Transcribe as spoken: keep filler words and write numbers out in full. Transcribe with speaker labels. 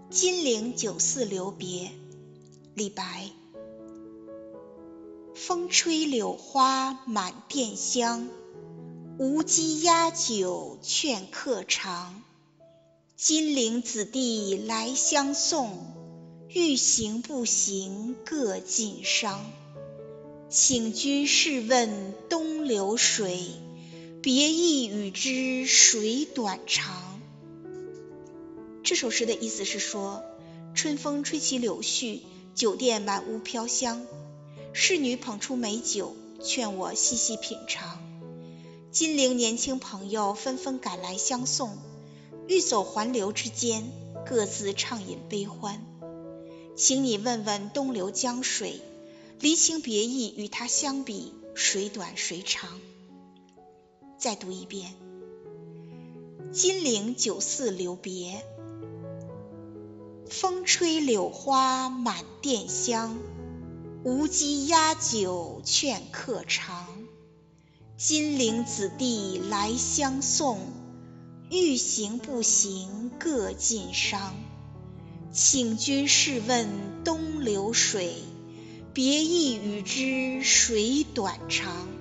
Speaker 1: 金陵酒肆留别，李白。风吹柳花满店香，无鸡压酒劝客尝。金陵子弟来相送，欲行不行各尽觞。请君试问东流水，别意与之谁短长。这首诗的意思是说，春风吹起柳絮，酒店满屋飘香，侍女捧出美酒，劝我细细品尝。金陵年轻朋友纷纷赶来相送，欲走还留之间，各自畅饮悲欢。请你问问东流江水，离情别意与它相比，谁短谁长。再读一遍，金陵酒肆留别，风吹柳花满店香，无鸡压酒劝客尝。金陵子弟来相送，欲行不行各尽觞。请君试问东流水，别意与之谁短长。